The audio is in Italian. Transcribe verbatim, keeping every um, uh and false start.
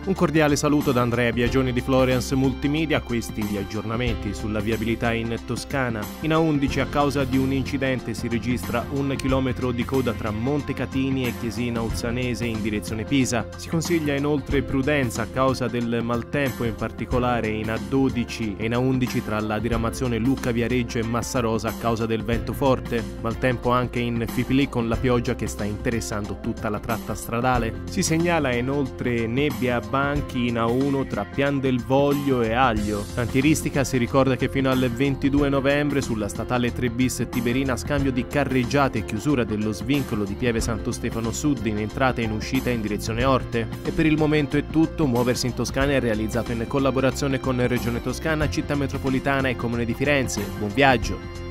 Un cordiale saluto da Andrea Biagioni di Florence Multimedia, questi gli aggiornamenti sulla viabilità in Toscana. In A undici a causa di un incidente si registra un chilometro di coda tra Montecatini e Chiesina Uzzanese in direzione Pisa. Si consiglia inoltre prudenza a causa del maltempo, in particolare in A dodici e in A undici tra la diramazione Lucca Viareggio e Massarosa a causa del vento forte. Maltempo anche in Fipili con la pioggia che sta interessando tutta la tratta stradale. Si segnala inoltre nebbia a Banchi in A uno tra Pian del Voglio e Aglio. Cantieristica si ricorda che fino al ventidue novembre sulla statale tre bis Tiberina scambio di carreggiate e chiusura dello svincolo di Pieve Santo Stefano Sud in entrata e in uscita in direzione Orte. E per il momento è tutto. Muoversi in Toscana è realizzato in collaborazione con Regione Toscana, Città Metropolitana e Comune di Firenze. Buon viaggio!